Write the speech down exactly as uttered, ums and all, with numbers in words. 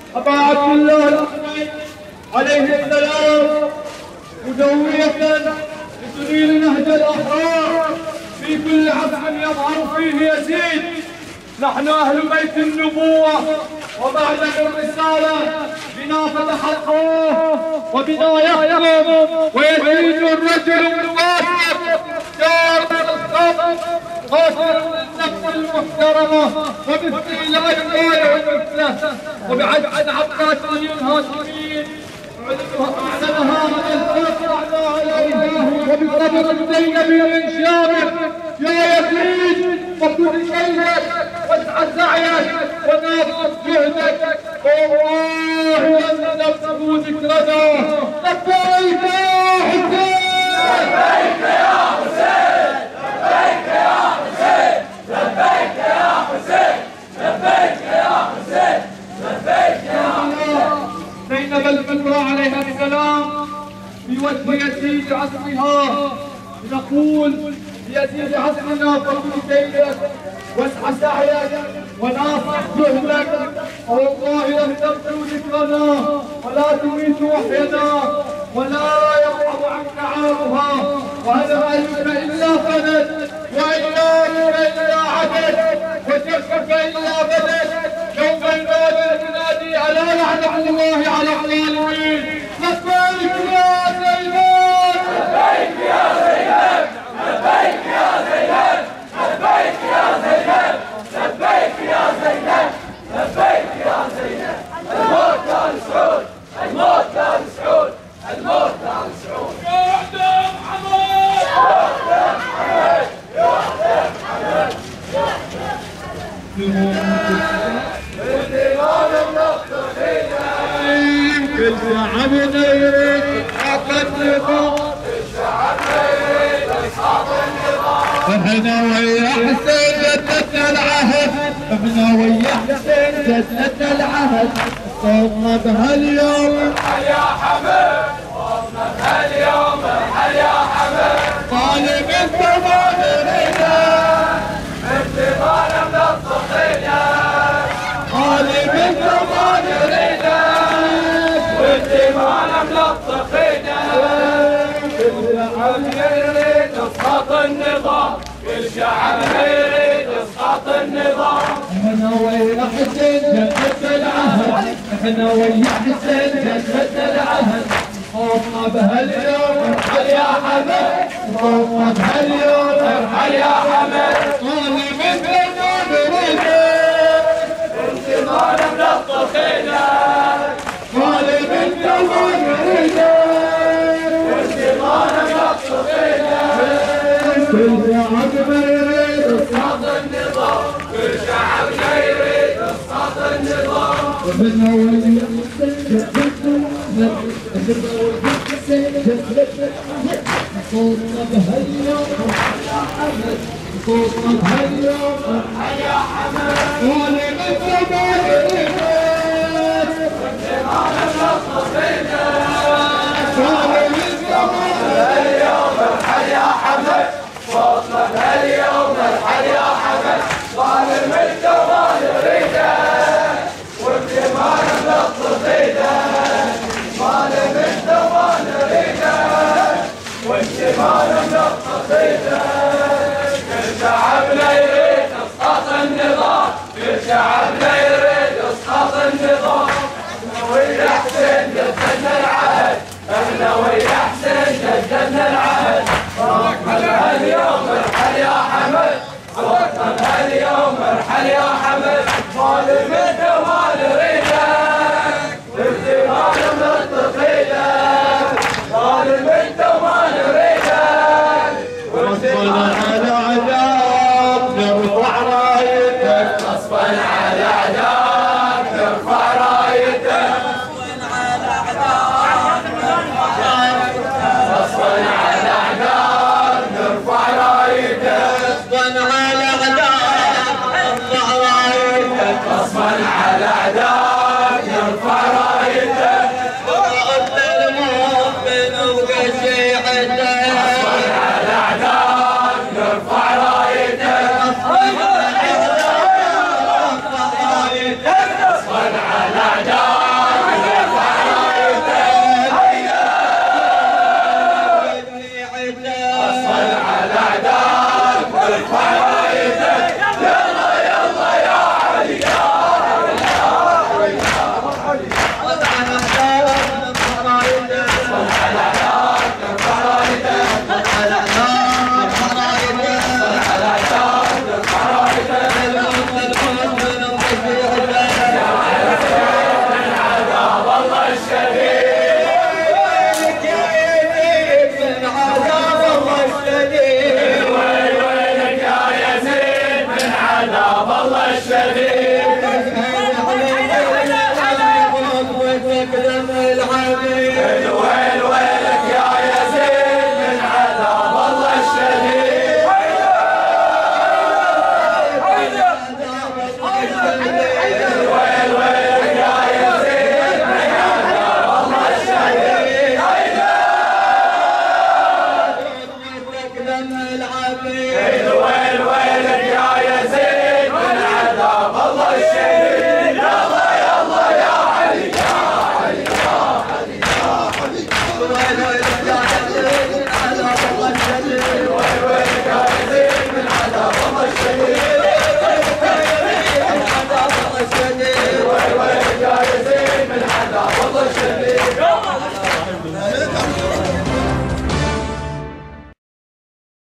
أبا عبد الله الحسين عليه السلام مدوية لتنير نهج الأحرار في كل عصر يظهر فيه يزيد. نحن أهل بيت النبوة ومعدن الرسالة، بنا فتح الله وبنا يحكم ويزيد الرجل المقاتل دار الصبر قاتل النفس المحترمة وبالسيل الأيمان والمثلة وبعد عباس الهاشمين أعلنها من الفرق عليها وبصبر الزينب من شامل يا يزيد وكل شيئك واسعى سعيك وناقص جهدك والله لن نبتغوا ذكرنا. لبيك يا حسين لبيك يا حسين لبيك يا حسين لبيك يا حسين لبيك يا حسين لبيك يا حسين. زينب الكبرى عليها السلام في وجه يزيد عصرها نقول ليزيد عصرنا فضل سيدك واسعى سعيك وناصح جهدك والله لن تبقوا ذكرنا ولا تميت وحينا ولا يرفع عنك عارها. وهل رايك الا فلد وايامك الا عدد وشركك الا بدد. يوم ينادي المنادي الا لعنه الله على الظالمين. لبيك يا زينب لبيك يا زينب لبيك يا زينب لبيك يا زينب لبيك يا زينب لبيك يا زينب. الموت آل سعود الموت آل سعود الموت آل سعود. يعدم حمد يعدم حمد يعدم حمد والديوان المنطقية كل شعبنا يريد حق النظام كل شعبنا يريد إسقاط النظام. احنا ويا حسين جددنا العهد احنا ويا حسين جددنا العهد صوتنا بهاليوم ارحل يا حمد صوتنا بهاليوم ارحل يا حمد. طالب انت ما نريده انتظار من الصحية طالب انت ما نريده والدماء من الصحية. كل شعبنا يريد اسقاط النظام كل شعبنا يريد اسقاط النظام. احنا ويا حسين جددنا العهد احنا ويا حسين جددنا العهد صوتنا بهاليوم ارحل يا حمد صوتنا بهاليوم ارحل يا حمد. طالب انت ما نريده انتظار من الصحية طالب انت ما نريده انتظار من الصحية. كل شعبنا يريد اسقاط النظام كل شعبنا يريد اسقاط النظام. احنا ويا حسين جددنا احنا ويا حسين جددنا صوتنا بهاليوم صوتنا بهاليوم ارحل يا حمد طالب انت ما نريده انتظار من الصحية طالب انت ما اليوم ارحل يا حمد صوتنا بهاليوم ارحل يا حمد. ظالم انت ما نريده والدماء من الصحية. ظالم انت ما نريده والدماء من الصحية. كل شعبنا يريد اسقاط النظام كل شعبنا يريد اسقاط النظام. احنا ويا حسين جددنا العهد احنا ويا حسين جددنا العهد. صوتنا بهاليوم ارحل يا حمد صوتنا بهاليوم ارحل يا حمد. ظالم انت ما نريده والدماء من الصحية. ظالم انت ما نريده غصبا على عذاب نرفع رايتك غصبا على اعداء نرفع رايتك. غصبا على اعداء نرفع رايتك. غصبا على عذاب نرفع رايتك غصبا على اعداء نرفع رايتك. وقت المؤمن وقشيعته غصبا على اعداء نرفع رايتك. غصبا على عذاب نرفع جناب الله الشريف